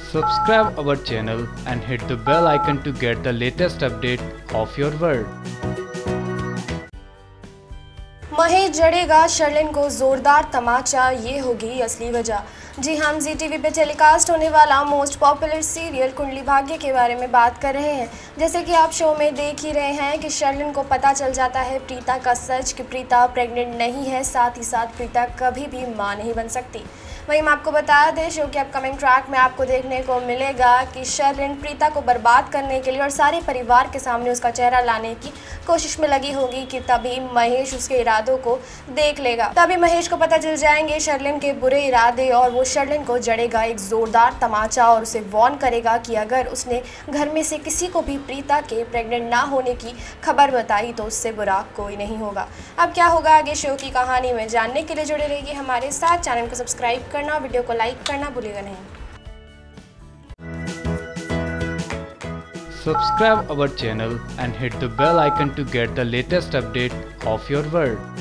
Subscribe our channel and hit the bell icon to get the latest update of your world. Mahesh जड़ेगा Sherlyn को जोरदार तमाचा, ये होगी असली वजह। जी हम जी टीवी पे टेलीकास्ट होने वाला most popular serial Kundali Bhagya के बारे में बात कर रहे हैं। जैसे कि आप शो में देख ही रहे हैं कि शर्लिन को पता चल जाता है प्रीता का सच कि प्रीता प्रेग्नेंट नहीं है, साथ ही साथ प्रीता कभी भी मां नहीं बन सकती। वहीं हम आपको बता दें शो के अपकमिंग ट्रैक में आपको देखने को मिलेगा कि शर्लिन प्रीता को बर्बाद करने के लिए और सारे परिवार के सामने उसका चेहरा लाने की कोशिश में लगी होगी कि तभी महेश उसके इरादों को देख लेगा। तभी महेश को पता चल जाएंगे शर्लिन के बुरे इरादे और वो शर्लिन को जड़ेगा एक जोरदार तमाचा और उसे वार्न करेगा कि अगर उसने घर में से किसी को भी प्रीता के प्रेग्नेंट ना होने की खबर बताई तो उससे बुरा कोई नहीं होगा। अब क्या होगा आगे शो की कहानी में जानने के लिए जुड़े रहिए हमारे साथ। चैनल को सब्सक्राइब करना, वीडियो को लाइक करना भूलिएगा नहीं। Subscribe our channel and hit the bell icon to get the latest update of your world.